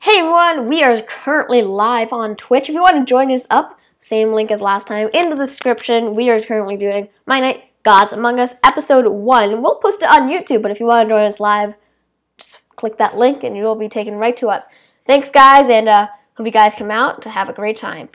Hey everyone, we are currently live on Twitch. If you want to join us up, same link as last time in the description. We are currently doing My Night Gods Among Us episode 1. We'll post it on YouTube, but if you want to join us live, just click that link and you'll be taken right to us. Thanks guys, and hope you guys come out to have a great time.